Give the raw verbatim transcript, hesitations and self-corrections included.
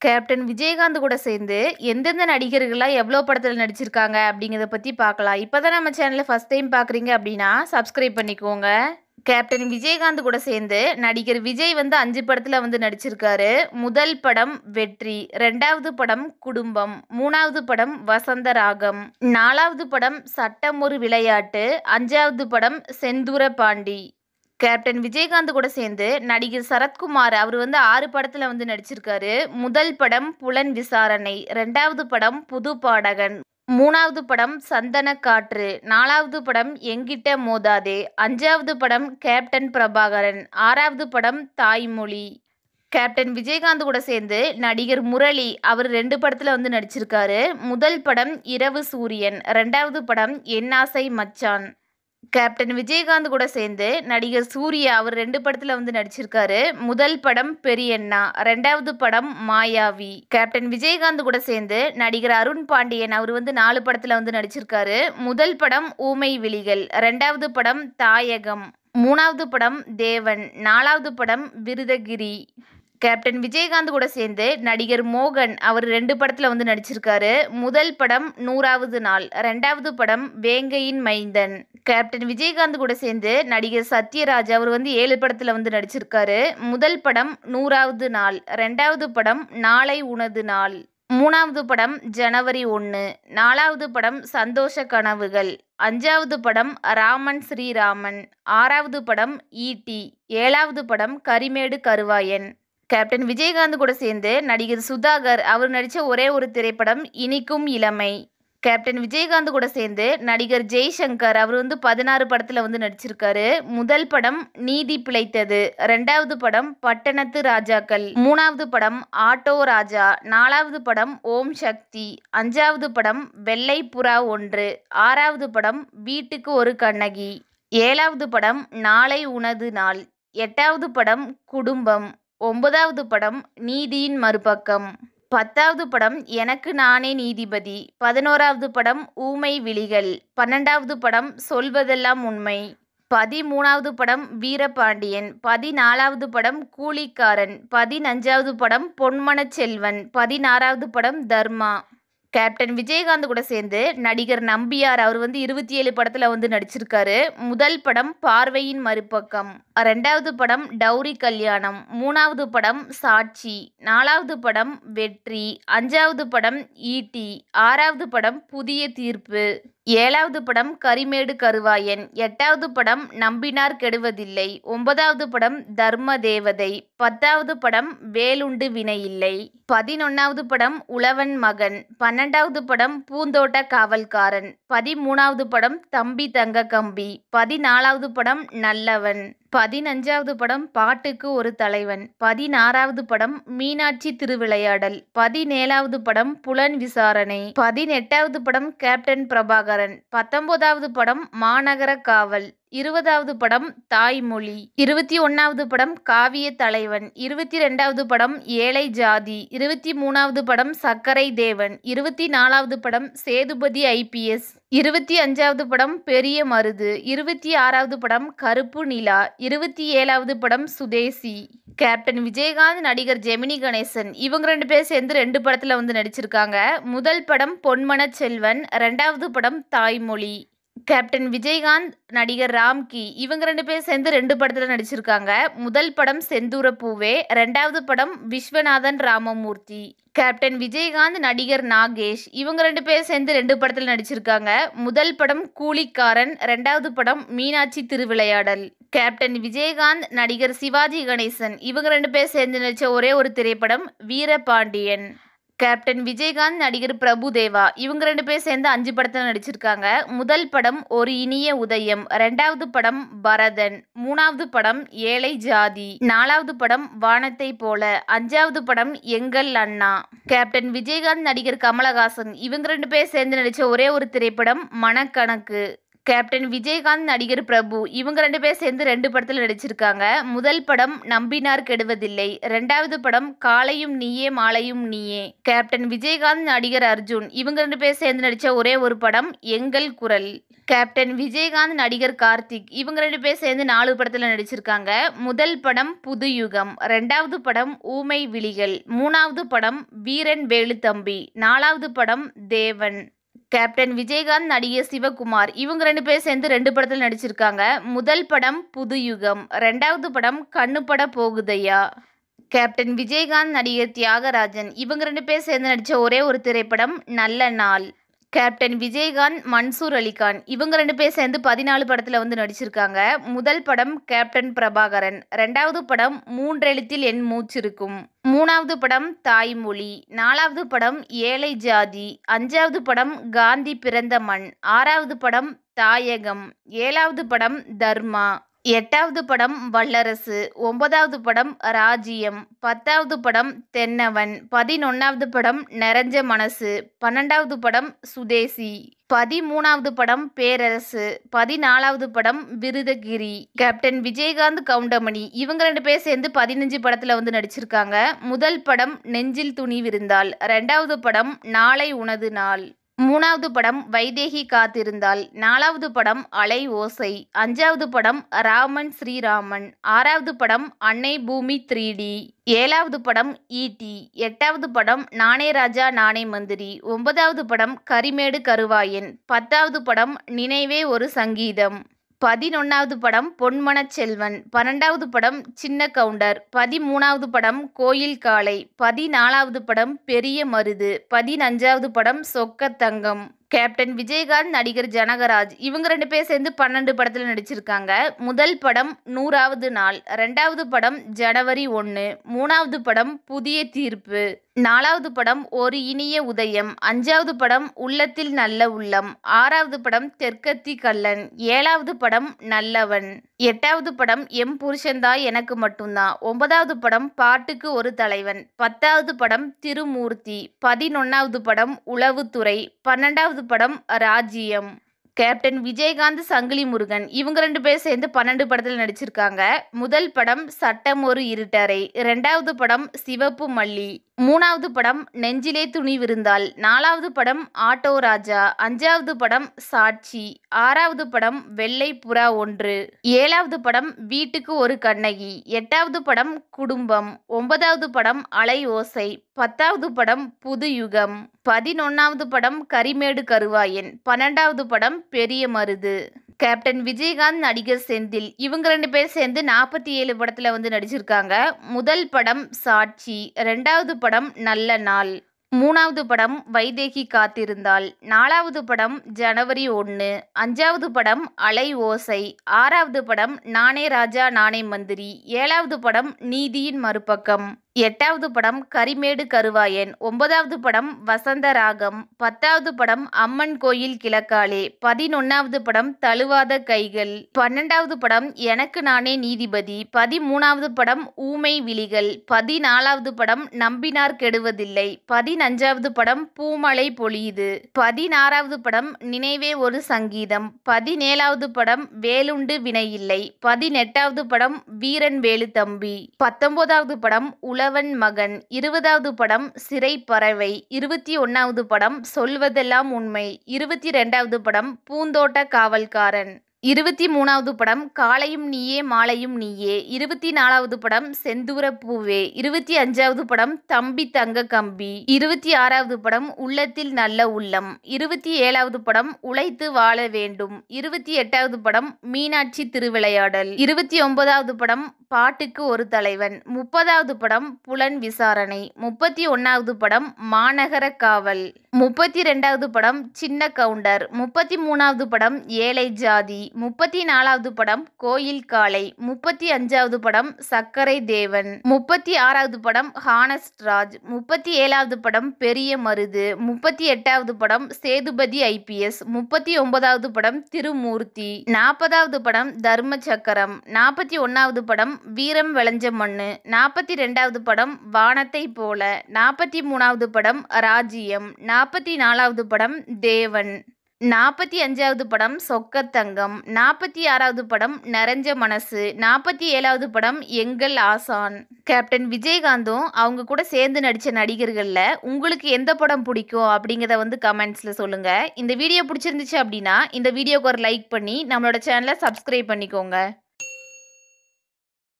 Captain Vijayakanth கூட சேர்ந்து எந்தெந்த நடிகர்கள்லாம் எவ்வளோ படத்தில் நடிச்சிருக்காங்க அப்படிங்கிறத பற்றி பார்க்கலாம். இப்போ தான் நம்ம சேனலை ஃபஸ்ட் டைம் பார்க்குறீங்க அப்படின்னா சப்ஸ்கிரைப் பண்ணிக்கோங்க. கேப்டன் விஜயகாந்த் கூட சேர்ந்து நடிகர் விஜய் வந்து அஞ்சு படத்தில் வந்து நடிச்சிருக்காரு. முதல் படம் வெற்றி, ரெண்டாவது படம் குடும்பம், மூணாவது படம் வசந்த ராகம், நாலாவது படம் சட்டம் ஒரு விளையாட்டு, அஞ்சாவது படம் செந்தூர பாண்டி. கேப்டன் விஜயகாந்த் கூட சேர்ந்து நடிகர் சரத்குமார் அவர் வந்து ஆறு படத்தில் வந்து நடிச்சிருக்காரு. முதல் படம் புலன் விசாரணை, ரெண்டாவது படம் புது பாடகன், மூணாவது படம் சந்தன காற்று, நாலாவது படம் எங்கிட்ட மோதாதே, அஞ்சாவது படம் கேப்டன் பிரபாகரன், ஆறாவது படம் தாய்மொழி. கேப்டன் விஜயகாந்த் கூட சேர்ந்து நடிகர் முரளி அவர் ரெண்டு படத்தில் வந்து நடிச்சிருக்காரு. முதல் படம் இரவு சூரியன், ரெண்டாவது படம் என்னாசை மச்சான். கேப்டன் விஜயகாந்த் கூட சேர்ந்து நடிகர் சூர்யா அவர் ரெண்டு படத்தில் வந்து நடிச்சிருக்காரு. முதல் படம் பெரியண்ணா, ரெண்டாவது படம் மாயாவி. கேப்டன் விஜயகாந்த் கூட சேர்ந்து நடிகர் அருண் பாண்டியன் அவர் வந்து நாலு படத்தில் வந்து நடிச்சிருக்காரு. முதல் படம் ஊமை விழிகள், ரெண்டாவது படம் தாயகம், மூணாவது படம் தேவன், நாலாவது படம் விருதகிரி. கேப்டன் விஜயகாந்த் கூட சேர்ந்து நடிகர் மோகன் அவர் ரெண்டு படத்தில் வந்து நடிச்சிருக்காரு. முதல் படம் நூறாவது நாள், ரெண்டாவது படம் வேங்கையின் மைந்தன். கேப்டன் விஜயகாந்த் கூட சேர்ந்து நடிகர் சத்யராஜ் அவர் வந்து ஏழு படத்தில் வந்து நடிச்சிருக்காரு. முதல் படம் நூறாவது நாள், ரெண்டாவது படம் நாளை உனது நாள், மூணாவது படம் ஜனவரி ஒன்று, நாலாவது படம் சந்தோஷ கனவுகள், அஞ்சாவது படம் ராமன் ஸ்ரீராமன், ஆறாவது படம் ஈட்டி, ஏழாவது படம் கரிமேடு கருவாயன். கேப்டன் விஜயகாந்த் கூட சேர்ந்து நடிகர் சுதாகர் அவர் நடித்த ஒரே ஒரு திரைப்படம் இனிக்கும் இளமை. கேப்டன் விஜயகாந்த் கூட சேர்ந்து நடிகர் ஜெய்சங்கர் அவர் வந்து பதினாறு படத்தில் வந்து நடிச்சிருக்காரு. முதல் படம் நீதி பிழைத்தது, ரெண்டாவது படம் பட்டணத்து ராஜாக்கள், மூணாவது படம் ஆட்டோ ராஜா, நாலாவது படம் ஓம் சக்தி, அஞ்சாவது படம் வெள்ளை புறா ஒன்று, ஆறாவது படம் வீட்டுக்கு ஒரு கண்ணகி, ஏழாவது படம் நாளை உனது நாள், எட்டாவது படம் குடும்பம், ஒன்பதாவது படம் நீதியின் மறுபக்கம், பத்தாவது படம் எனக்கு நானே நீதிபதி, பதினோராவது படம் ஊமை விழிகள், பன்னெண்டாவது படம் சொல்வதெல்லாம் உண்மை, பதிமூணாவது படம் வீரபாண்டியன், பதினாலாவது படம் கூலிக்காரன், பதினஞ்சாவது படம் பொன்மனச் செல்வன், பதினாறாவது படம் தர்மா. கேப்டன் விஜயகாந்த் கூட சேர்ந்து நடிகர் நம்பியார் அவர் வந்து இருபத்தி ஏழு படத்தில் வந்து நடிச்சிருக்காரு. முதல் படம் பார்வையின் மறுபக்கம், ரெண்டாவது படம் டௌரி கல்யாணம், மூணாவது படம் சாட்சி, நாலாவது படம் வெற்றி, அஞ்சாவது படம் ஈட்டி, ஆறாவது படம் புதிய தீர்ப்பு, ஏழாவது படம் கரிமேடு கருவாயன், எட்டாவது படம் நம்பினார் கெடுவதில்லை, ஒன்பதாவது படம் தர்ம தேவதை, பத்தாவது படம் வேலுண்டு வினையில்லை, பதினொன்னாவது படம் உழவன் மகன், பன்னெண்டாவது படம் பூந்தோட்ட காவல்காரன், பதிமூணாவது படம் தம்பி தங்க கம்பி, பதினாலாவது படம் நல்லவன், பதினஞ்சாவது படம் பாட்டுக்கு ஒரு தலைவன், பதினாறாவது படம் மீனாட்சி திருவிளையாடல், பதினேழாவது படம் புலன் விசாரணை, பதினெட்டாவது படம் கேப்டன் பிரபாகரன், பத்தொன்பதாவது படம் மாநகர காவல், இருபதாவது படம் தாய்மொழி, இருபத்தி ஒன்னாவது படம் காவிய தலைவன், இருபத்தி ரெண்டாவது படம் ஏழை ஜாதி, இருபத்தி மூணாவது படம் சக்கரை தேவன், இருபத்தி நாலாவது படம் சேதுபதி ஐபிஎஸ், இருபத்தி அஞ்சாவது படம் பெரிய மருது, இருபத்தி ஆறாவது படம் கருப்பு நிலா, இருபத்தி ஏழாவது படம் சுதேசி. கேப்டன் விஜயகாந்த் நடிகர் ஜெமினி கணேசன் இவங்க ரெண்டு பேர் சேர்ந்து ரெண்டு படத்தில் வந்து நடிச்சிருக்காங்க. முதல் படம் பொன்மனச் செல்வன், ரெண்டாவது படம் தாய்மொழி. கேப்டன் விஜயகாந்த் நடிகர் ராம்கி இவங்க ரெண்டு பேர் சேர்ந்து ரெண்டு படத்தில் நடிச்சிருக்காங்க. முதல் படம் செந்தூர பூவே, ரெண்டாவது படம் விஸ்வநாதன் ராமமூர்த்தி. கேப்டன் விஜயகாந்த் நடிகர் நாகேஷ் இவங்க ரெண்டு பேர் சேர்ந்து ரெண்டு படத்தில் நடிச்சிருக்காங்க. முதல் படம் கூலிக்காரன், ரெண்டாவது படம் மீனாட்சி திருவிளையாடல். கேப்டன் விஜயகாந்த் நடிகர் சிவாஜி கணேசன் இவங்க ரெண்டு பேர் சேர்ந்து நடித்த ஒரே ஒரு திரைப்படம் வீரபாண்டியன். கேப்டன் விஜயகாந்த் நடிகர் பிரபுதேவா இவங்க ரெண்டு பேர் சேர்ந்து அஞ்சு படத்தில் நடிச்சிருக்காங்க. முதல் படம் ஒரு இனிய உதயம், ரெண்டாவது படம் பரதன், மூணாவது படம் ஏழை ஜாதி, நாலாவது படம் வானத்தை போல, அஞ்சாவது படம் எங்கள் அண்ணா. கேப்டன் விஜயகாந்த் நடிகர் கமலஹாசன் இவங்க ரெண்டு பேர் சேர்ந்து நடித்த ஒரே ஒரு திரைப்படம் மனக்கணக்கு. கேப்டன் விஜயகாந்த், நடிகர் பிரபு இவங்க ரெண்டு பேர் சேர்ந்து ரெண்டு படத்தில் நடிச்சிருக்காங்க. முதல் படம் நம்பினார் கெடுவதில்லை, ரெண்டாவது படம் காலையும் நீயே மாலையும் நீயே. கேப்டன் விஜயகாந்த், நடிகர் அர்ஜுன் இவங்க ரெண்டு பேர் சேர்ந்து நடிச்ச ஒரே ஒரு படம் எங்கள் குரல். கேப்டன் விஜயகாந்த், நடிகர் கார்த்திக் இவங்க ரெண்டு பேர் சேர்ந்து நாலு படத்தில் நடிச்சிருக்காங்க. முதல் படம் புதுயுகம், ரெண்டாவது படம் ஊமை விழிகள், மூணாவது படம் வீரன் வேலுத்தம்பி, நாலாவது படம் தேவன். கேப்டன் விஜயகாந்த், நடிகர் சிவகுமார் இவங்க ரெண்டு பேர் சேர்ந்து ரெண்டு படத்தில் நடிச்சிருக்காங்க. முதல் படம் புதுயுகம், ரெண்டாவது படம் கண்ணுப்பட போகுதையா. கேப்டன் விஜயகாந்த், நடிகர் தியாகராஜன் இவங்க ரெண்டு பேர் சேர்ந்து நடித்த ஒரே ஒரு திரைப்படம் நல்ல நாள். கேப்டன் விஜயகாந்த், மன்சூர் அலிகான் இவங்க ரெண்டு பேர் சேர்ந்து பதினாலு படத்தில் வந்து நடிச்சிருக்காங்க. முதல் படம் கேப்டன் பிரபாகரன், ரெண்டாவது படம் மூன்றெழுத்தில் என் மூச்சிருக்கும், மூணாவது படம் தாய்மொழி, நாலாவது படம் ஏழை ஜாதி, அஞ்சாவது படம் காந்தி பிறந்த மண், ஆறாவது படம் தாயகம், ஏழாவது படம் தர்மா, எட்டாவது படம் வல்லரசு, ஒன்பதாவது படம் ராஜ்யம், பத்தாவது படம் தென்னவன், பதினொன்னாவது படம் நிறைஞ்ச மனசு, பன்னெண்டாவது படம் சுதேசி, பதிமூணாவது படம் பேரரசு, பதினாலாவது படம் விருதகிரி. கேப்டன் விஜயகாந்த், கவுண்டமணி இவங்க ரெண்டு பேர் சேர்ந்து பதினஞ்சு படத்தில் வந்து நடிச்சிருக்காங்க. முதல் படம் நெஞ்சில் துணிவிருந்தால், ரெண்டாவது படம் நாளை உனது நாள், மூணாவது படம் வைதேகி காத்திருந்தாள், நாலாவது படம் அலை ஓசை, அஞ்சாவது படம் ராமன் ஸ்ரீராமன், ஆறாவது படம் அன்னை பூமி த்ரீ டி, ஏழாவது படம் ஈடி, எட்டாவது படம் நானே ராஜா நானே மந்திரி, ஒன்பதாவது படம் கரிமேடு கருவாயன், பத்தாவது படம் நினைவே ஒரு சங்கீதம், பதினொன்னாவது படம் பொன்மனச் செல்வன், பன்னெண்டாவது படம் சின்ன கவுண்டர், பதிமூணாவது படம் கோயில் காளை, பதினாலாவது படம் பெரிய மருது, பதினஞ்சாவது படம் சொக்க தங்கம். கேப்டன் விஜயகாந்த், நடிகர் ஜனகராஜ் இவங்க ரெண்டு பேர் சேர்ந்து பன்னெண்டு படத்தில் நடிச்சிருக்காங்க. முதல் படம் நூறாவது நாள், ரெண்டாவது படம் ஜனவரி ஒன்று, மூணாவது படம் புதிய தீர்ப்பு, நாலாவது படம் ஒரு இனிய உதயம், அஞ்சாவது படம் உள்ளத்தில் நல்ல உள்ளம், ஆறாவது படம் தெற்கத்தி கள்ளன், ஏழாவது படம் நல்லவன், எட்டாவது படம் எம் புருஷன்தாய் எனக்கு மட்டும்தான், ஒன்பதாவது படம் பாட்டுக்கு ஒரு தலைவன், பத்தாவது படம் திருமூர்த்தி, பதினொன்னாவது படம் உளவுத்துறை, பன்னெண்டாவது படம் ராஜ்யம். கேப்டன் விஜயகாந்த், சங்கிலி முருகன் இவங்க ரெண்டு பேர் சேர்ந்து பன்னெண்டு படத்தில் நடிச்சிருக்காங்க. முதல் படம் சட்டம் ஒரு இருட்டறை, ரெண்டாவது படம் சிவப்பு மல்லி, மூணாவது படம் நெஞ்சிலே துணிவிருந்தால், நாலாவது படம் ஆட்டோ ராஜா, அஞ்சாவது படம் சாட்சி, ஆறாவது படம் வெள்ளை புறா ஒன்று, ஏழாவது படம் வீட்டுக்கு ஒரு கண்ணகி, எட்டாவது படம் குடும்பம், ஒன்பதாவது படம் அலை ஓசை, பத்தாவது படம் புது யுகம், பதினொன்னாவது படம் கரிமேடு கருவாயன், பன்னெண்டாவது படம் பெரிய மருது. கேப்டன் விஜயகாந்த், நடிகர் செந்தில் இவங்க ரெண்டு பேர் சேர்ந்து நாற்பத்தி ஏழு படத்தில் வந்து நடிச்சிருக்காங்க. முதல் படம் சாட்சி, ரெண்டாவது படம் நல்ல நாள், மூணாவது படம் வைதேகி காத்திருந்தாள், நாலாவது படம் ஜனவரி ஒன்று, அஞ்சாவது படம் அலை ஓசை, ஆறாவது படம் நானே ராஜா நானே மந்திரி, ஏழாவது படம் நீதியின் மறுபக்கம், எட்டாவது படம் கரிமேடு கருவாயன், ஒன்பதாவது படம் வசந்த ராகம், பத்தாவது படம் அம்மன் கோயில் கிழக்காலே, பதினொன்னாவது படம் தழுவாத கைகள், பன்னெண்டாவது படம் எனக்கு நானே நீதிபதி, பதிமூணாவது படம் ஊமை விழிகள், பதினாலாவது படம் நம்பினார் கெடுவதில்லை, பதினஞ்சாவது படம் பூமழை பொழியுது, பதினாறாவது படம் நினைவே ஒரு சங்கீதம், பதினேழாவது படம் வேலுண்டு வினையில்லை, பதினெட்டாவது படம் வீரன் வேலுத்தம்பி, பத்தொன்பதாவது படம் உல உழவன் மகன், இருபதாவது படம் சிறை பறவை, இருபத்தி ஒன்னாவது படம் சொல்வதெல்லாம் உண்மை, இருபத்தி ரெண்டாவது படம் பூந்தோட்ட காவல்காரன், இருபத்தி மூணாவது படம் காலையும் நீயே மாலையும் நீயே, இருபத்தி நாலாவது படம் செந்தூர பூவே, இருபத்தி அஞ்சாவது படம் தம்பி தங்க கம்பி, இருபத்தி ஆறாவது படம் உள்ளத்தில் நல்ல உள்ளம், இருபத்தி ஏழாவது படம் உழைத்து வாழ வேண்டும், இருபத்தி எட்டாவது படம் மீனாட்சி திருவிளையாடல், இருபத்தி ஒன்பதாவது படம் பாட்டுக்கு ஒரு தலைவன், முப்பதாவது படம் புலன் விசாரணை, முப்பத்தி ஒன்னாவது படம் மாநகர காவல், முப்பத்தி ரெண்டாவது படம் சின்ன கவுண்டர், முப்பத்தி மூணாவது படம் ஏழை ஜாதி, முப்பத்தி நாலாவது படம் கோயில் காளை, முப்பத்தி அஞ்சாவது படம் சக்கரை தேவன், முப்பத்தி ஆறாவது படம் ஹானஸ்ட் ராஜ், முப்பத்தி ஏழாவது படம் பெரிய மருது, முப்பத்தி எட்டாவது படம் சேதுபதி ஐபிஎஸ், முப்பத்தி ஒன்பதாவது படம் திருமூர்த்தி, நாற்பதாவது படம் தர்ம சக்கரம், நாற்பத்தி ஒன்னாவது படம் வீரம் விளைஞ்ச மண்ணு, நாற்பத்தி ரெண்டாவது படம் வானத்தை போல, நாற்பத்தி மூணாவது படம் ராஜ்யம், நாற்பத்தி நாலாவது படம் தேவன், நாற்பத்தி ஐந்தாவது படம் சொக்கத்தங்கம், நாற்பத்தி ஆறாவது படம் நரஞ்ச மனசு, நாற்பத்தி ஏழாவது படம் எங்கள் ஆசான். கேப்டன் விஜயகாந்தும் அவங்க கூட சேர்ந்து நடித்த நடிகர்களில் உங்களுக்கு எந்த படம் பிடிக்கும் அப்படிங்கிறத வந்து கமெண்ட்ஸில் சொல்லுங்கள். இந்த வீடியோ பிடிச்சிருந்துச்சு அப்படின்னா இந்த வீடியோக்கு ஒரு லைக் பண்ணி நம்மளோட சேனலை சப்ஸ்கிரைப் பண்ணிக்கோங்க.